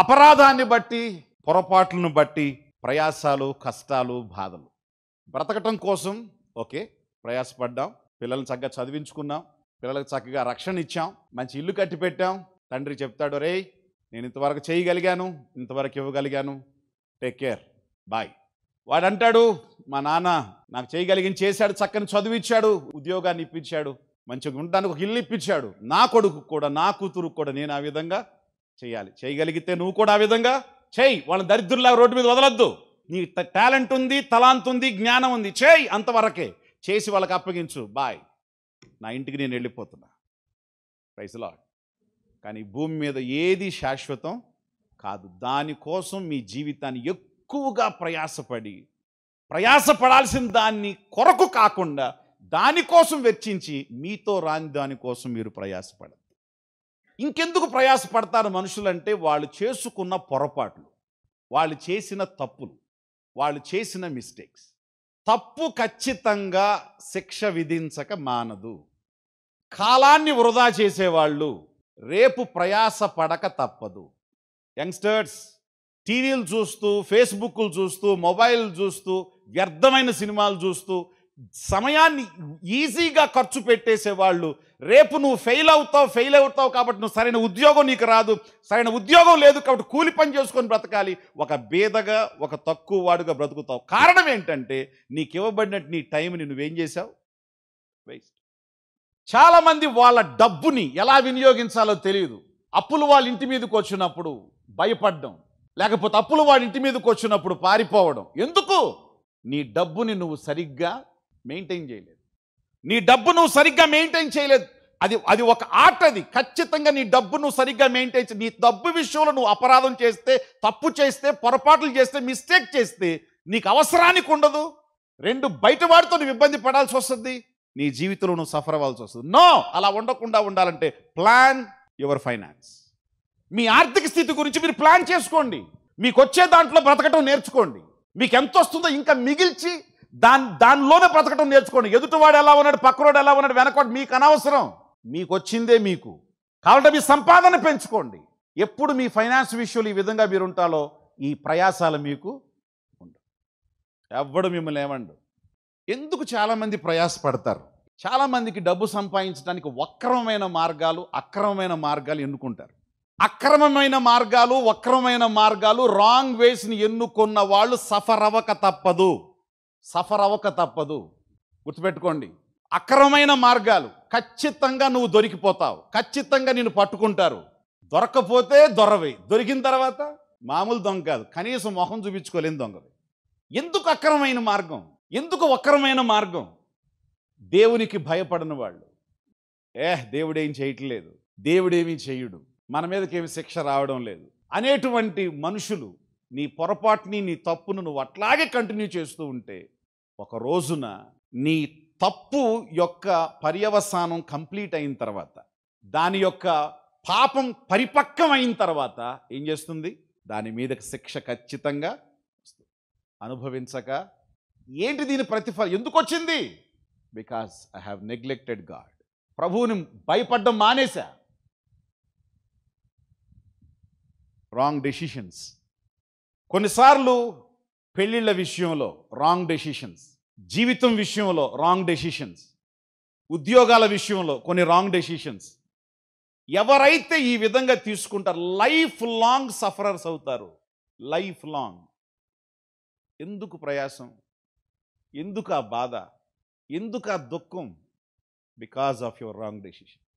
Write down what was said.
అపరాధాన్ని బట్టి, పొరపాట్లను బట్టి ప్రయాసాలు, కష్టాలు, బాధలు. బ్రతకటం కోసం ఓకే ప్రయాసపడ్డాం, పిల్లల్ని చక్కగా చదివించుకున్నాం, పిల్లలకు చక్కగా రక్షణ ఇచ్చాం, మంచి ఇల్లు కట్టి పెట్టాం. తండ్రి చెప్తాడు, రే నేను ఇంతవరకు చేయగలిగాను, ఇంతవరకు ఇవ్వగలిగాను, టేక్ కేర్, బాయ్. వాడు అంటాడు, మా నాన్న నాకు చేయగలిగింది చేశాడు, చక్కని చదివిచ్చాడు, ఉద్యోగాన్ని ఇప్పించాడు, మంచిగా ఉండడానికి ఒక ఇల్లు ఇప్పించాడు. నా కొడుకు కూడా, నా కూతురు కూడా నేను ఆ విధంగా చేయాలి. చేయగలిగితే నువ్వు కూడా ఆ విధంగా చేయి. వాళ్ళని దరిద్రులాగా రోడ్డు మీద వదలొద్దు. నీ టాలెంట్ ఉంది, తలాంత్ ఉంది, జ్ఞానం ఉంది, చేయి. అంతవరకే చేసి వాళ్ళకి అప్పగించు, బాయ్, నా ఇంటికి నేను వెళ్ళిపోతున్నా. Praise the Lord. కానీ భూమి మీద ఏది శాశ్వతం కాదు. దానికోసం మీ జీవితాన్ని ఎక్కువగా ప్రయాసపడాల్సిన దాన్ని కొరకు కాకుండా దానికోసం వెచ్చించి మీతో రాని దానికోసం మీరు ప్రయాసపడదు. ఇంకెందుకు ప్రయాసపడతారు మనుషులంటే వాళ్ళు చేసుకున్న పొరపాట్లు, వాళ్ళు చేసిన తప్పులు, వాళ్ళు చేసిన మిస్టేక్స్. తప్పు ఖచ్చితంగా శిక్ష విధించక మానదు. కాలాన్ని వృధా చేసేవాళ్ళు రేపు ప్రయాస పడక తప్పదు. యంగ్స్టర్స్ టీవీలు చూస్తూ, ఫేస్బుక్లు చూస్తూ, మొబైల్ చూస్తూ, వ్యర్థమైన సినిమాలు చూస్తూ సమయాన్ని ఈజీగా ఖర్చు పెట్టేసేవాళ్ళు రేపు నువ్వు ఫెయిల్ అవుతావు కాబట్టి నువ్వు సరైన ఉద్యోగం నీకు రాదు, సరైన ఉద్యోగం లేదు కాబట్టి కూలి పని చేసుకొని బ్రతకాలి, ఒక బేదగా, ఒక తక్కువ వాడుగా బ్రతుకుతావు. కారణం ఏంటంటే నీకు ఇవ్వబడినట్టు నీ టైంని నువ్వేం చేశావు? వేస్ట్. చాలామంది వాళ్ళ డబ్బుని ఎలా వినియోగించాలో తెలియదు. అప్పులు వాళ్ళ ఇంటి మీదకి వచ్చినప్పుడు భయపడడం, లేకపోతే అప్పులు వాళ్ళ ఇంటి మీదకి వచ్చినప్పుడు పారిపోవడం. ఎందుకు? నీ డబ్బుని నువ్వు సరిగ్గా మెయింటైన్ చేయలేదు. నీ డబ్బు నువ్వు సరిగ్గా మెయింటైన్ చేయలేదు. అది ఒక ఆర్ట్. అది ఖచ్చితంగా నీ డబ్బు నువ్వు సరిగ్గా మెయింటైన్ నీ డబ్బు విషయంలో నువ్వు అపరాధం చేస్తే, తప్పు చేస్తే, పొరపాట్లు చేస్తే, మిస్టేక్ చేస్తే నీకు అవసరానికి ఉండదు. రెండు బయట వాడితో నువ్వు ఇబ్బంది పడాల్సి వస్తుంది, నీ జీవితంలో నువ్వు సఫర్ అవ్వాల్సి వస్తుంది. నో, అలా ఉండకుండా ఉండాలంటే ప్లాన్ యువర్ ఫైనాన్స్. మీ ఆర్థిక స్థితి గురించి మీరు ప్లాన్ చేసుకోండి. మీకు వచ్చే దాంట్లో బ్రతకటం నేర్చుకోండి. మీకు ఎంత వస్తుందో ఇంకా మిగిల్చి దానిలోనే బ్రతకటం నేర్చుకోండి. ఎదుటివాడు ఎలా ఉన్నాడు, పక్కనోడు ఎలా ఉన్నాడు, వెనకవాడు మీకు అనవసరం. మీకు వచ్చిందే మీకు కాబట్టి మీ సంపాదన పెంచుకోండి. ఎప్పుడు మీ ఫైనాన్స్ విషయంలో ఈ విధంగా మీరు ఉంటాలో ఈ ప్రయాసాలు మీకు ఉండవు. ఎవ్వడు మిమ్మల్ని ఏమండు. ఎందుకు చాలామంది ప్రయాసపడతారు? చాలామందికి డబ్బు సంపాదించడానికి వక్రమైన మార్గాలు, అక్రమమైన మార్గాలు ఎన్నుకుంటారు. అక్రమమైన మార్గాలు, వక్రమైన మార్గాలు, రాంగ్ వేస్ని ఎన్నుకున్న వాళ్ళు సఫర్ అవ్వక తప్పదు. గుర్తుపెట్టుకోండి. అక్రమమైన మార్గాలు ఖచ్చితంగా నువ్వు దొరికిపోతావు, ఖచ్చితంగా నిన్ను పట్టుకుంటారు. దొరకపోతే దొరవే, దొరికిన తర్వాత మామూలు దొంగ కాదు, కనీసం మొహం చూపించుకోలేని దొంగవి. ఎందుకు అక్రమమైన మార్గం? ఎందుకు వక్రమైన మార్గం? దేవునికి భయపడని వాళ్ళు, దేవుడేం చేయట్లేదు, దేవుడేమీ చేయుడు, మన మీదకేమి శిక్ష రావడం లేదు అనేటువంటి మనుషులు నీ పొరపాటుని, నీ తప్పును నువ్వు అట్లాగే కంటిన్యూ చేస్తూ ఉంటే ఒక రోజున నీ తప్పు యొక్క పర్యవసానం కంప్లీట్ అయిన తర్వాత, దాని యొక్క పాపం పరిపక్వం అయిన తర్వాత ఏం చేస్తుంది? దాని మీదకి శిక్ష ఖచ్చితంగా అనుభవించక ఏంటి దీని ప్రతిఫలం? ఎందుకు వచ్చింది? Because I have neglected God. ప్రభువుని భయపడడం మానేశా. Wrong decisions. కొన్నిసార్లు పెళ్ళిళ్ళ విషయంలో రాంగ్ డెసిషన్స్, జీవితం విషయంలో రాంగ్ డెసిషన్స్, ఉద్యోగాల విషయంలో కొన్ని రాంగ్ డెసిషన్స్. ఎవరైతే ఈ విధంగా తీసుకుంటారో లైఫ్ లాంగ్ సఫరర్స్ అవుతారు. Life long. ఎందుకు ప్రయాసం? ఎందుకు ఆ బాధ? ఎందుకు ఆ దుఃఖం? Because of your wrong decision.